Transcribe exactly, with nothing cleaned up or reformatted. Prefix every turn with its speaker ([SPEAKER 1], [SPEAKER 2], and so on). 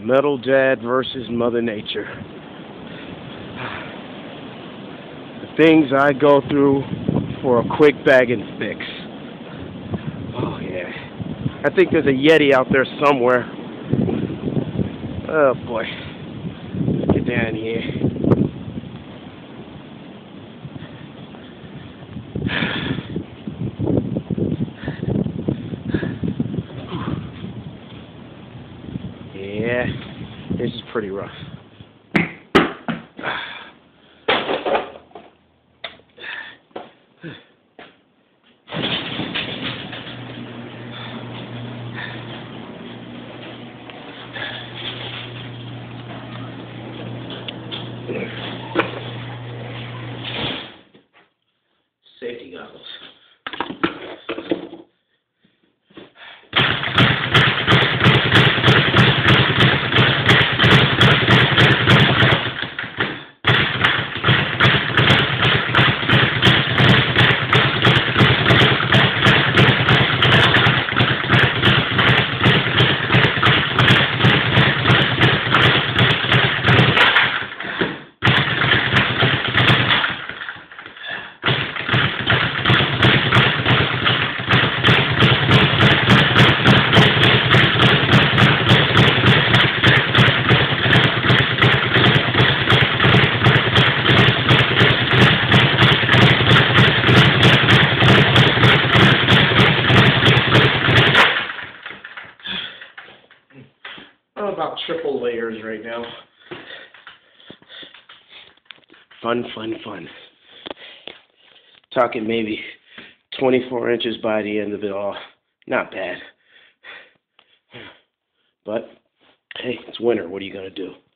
[SPEAKER 1] Metal Dad versus Mother Nature. The things I go through for a quick bag and fix. Oh yeah. I think there's a Yeti out there somewhere. Oh boy. Let's get down here. Yeah, this is pretty rough. Safety goggles. I'm about triple layers right now. Fun, fun, fun. Talking maybe twenty-four inches by the end of it all. Not bad. But, hey, it's winter. What are you going to do?